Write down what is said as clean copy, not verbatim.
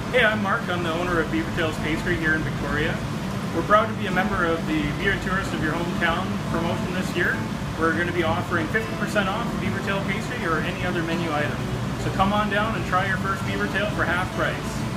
Hey, I'm Mark. I'm the owner of BeaverTails Pastry here in Victoria. We're proud to be a member of the Be A Tourist of Your Hometown promotion this year. We're going to be offering 50% off BeaverTail pastry or any other menu item. So come on down and try your first BeaverTail for half price.